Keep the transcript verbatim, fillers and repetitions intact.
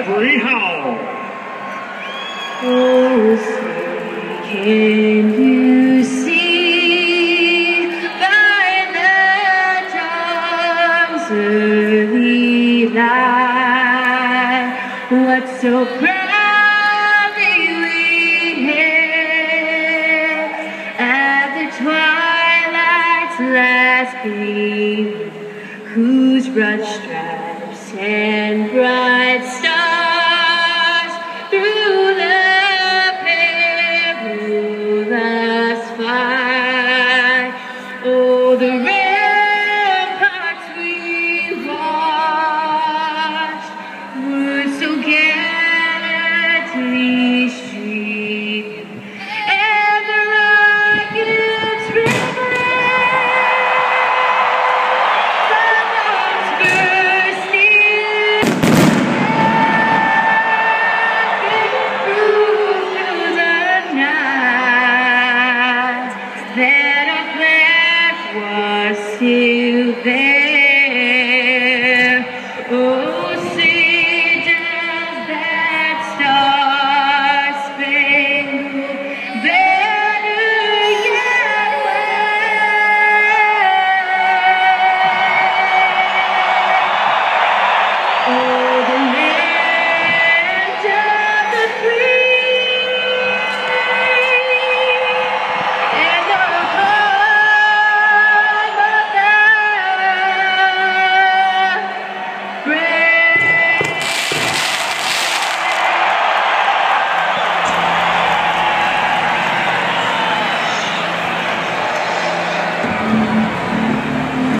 Ivoree Howell. Oh, say, can you see by the dawn's early light what so proudly we hailed at the twilight's last gleam, whose broad stripes and bright stars through the perilous fight, oh, the ramparts we watched would so gallantly